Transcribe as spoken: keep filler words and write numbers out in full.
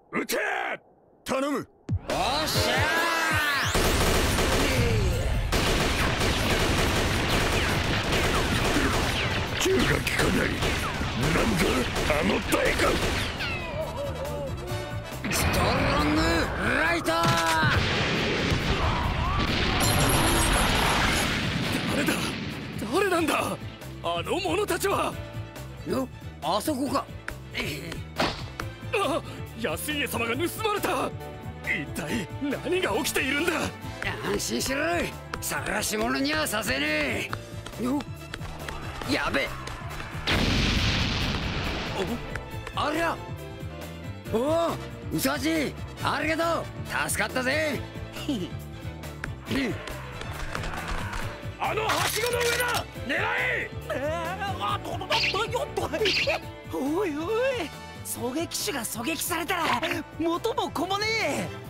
撃て。頼む。 おっしゃー。銃が効かない。なんだあの大艦。 ストロングライト。 誰だ誰なんだあの者たちは。 よ、あそこか。 あ、安家様が盗まれた。一体何が起きているんだ。 安心しろ。探し物にはさせねえ。よ、やべえ。お、ありゃ。おお、ウサジ、ありがとう。助かったぜ。 あのはしごの上だ。狙え。 おいおい、狙撃手が狙撃されたら元も子もねえ。